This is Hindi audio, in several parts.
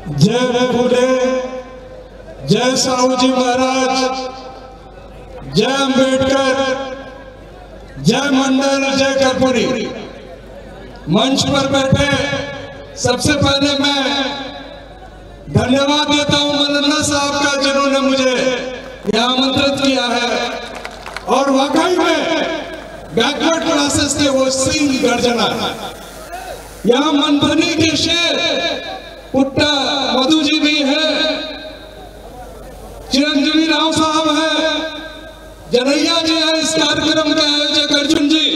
जय फुले, जय साहू जी महाराज, जय अंबेडकर, जय मंडल, जय कर्पूरी। मंच पर बैठे सबसे पहले मैं धन्यवाद देता हूं मौलाना साहब का, जिन्होंने मुझे यहाँ आमंत्रित किया है। और वाकई में बैकवर्ड क्लासेस के वो सिंह गर्जना, यहाँ मनभनी के शेर पुट्टा मधु जी भी है, चिरंजीवी राव साहब है, जनैया जी है, इस कार्यक्रम के आयोजक अर्जुन जी,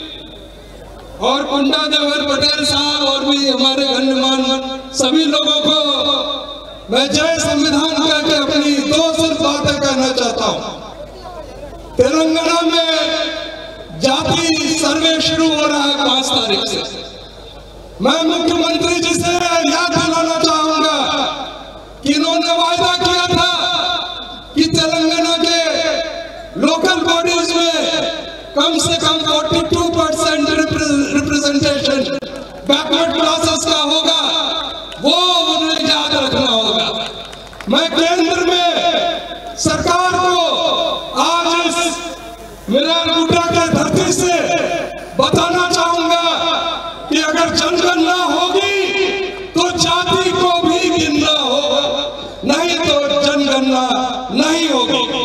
और कुंडा देवर पटेल साहब, और भी हमारे गण्यमान्य सभी लोगों को मैं जय संविधान कह के अपनी 2 सिर्फ बातें कहना चाहता हूं। तेलंगाना में जाति सर्वे शुरू हो रहा है 5 तारीख से। मैं मुख्यमंत्री जी से याद दिलाना चाहूंगा कि इन्होंने वायदा किया था कि तेलंगाना के लोकल बॉडीज में कम से कम 42% रिप्रेजेंटेशन बैकवर्ड क्लासेस का होगा, वो उन्हें याद रखना होगा। मैं केंद्र में सरकार को आज इस मिरालगुड्डा के धरती से बताना चाहूंगा कि अगर जनगणना होगी तो जाति को भी गिनना होगा, नहीं तो जनगणना नहीं होगी।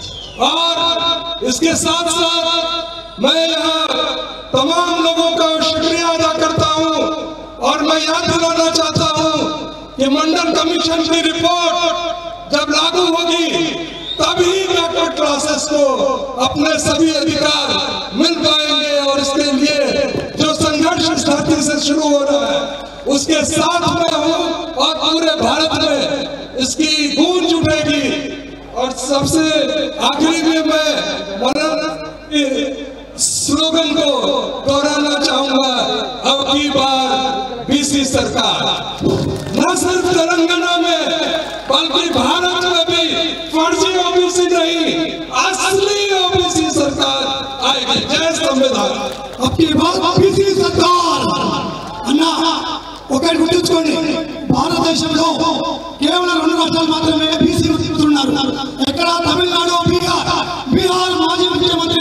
और इसके साथ साथ मैं यहाँ तमाम लोगों का शुक्रिया अदा करता हूँ, और मैं याद दिलाना चाहता हूँ कि मंडल कमीशन की रिपोर्ट जब लागू होगी तभी बैकवर्ड क्लासेस को अपने सभी अधिकार मिल पाएंगे। और इसके लिए जो संघर्ष इस धरती से शुरू हो रहा है उसके साथ में हूँ, और पूरे भारत में इसकी गूंज उठेगी। और सबसे आखिरी में मैं मौलाना के स्लोगन को दोहराना चाहूंगा, अब की बार बीसी सरकार। न सिर्फ तेलंगाना में बल्कि भारत में भी फर्जी ओबीसी नहीं, असली ओबीसी सरकार आएगी। जय संविधान। अब की बार बीसी सरकार अन्ना ఒకటి గుర్తుంచుకోండి, భారతదేశంలో కేవలం 2 రాష్ట్రాలు మాత్రమే బీసీ ఉన్నారు. ఎక్కడ తమిళనాడు, బీహార్ మాజీ ముఖ్యమంత్రి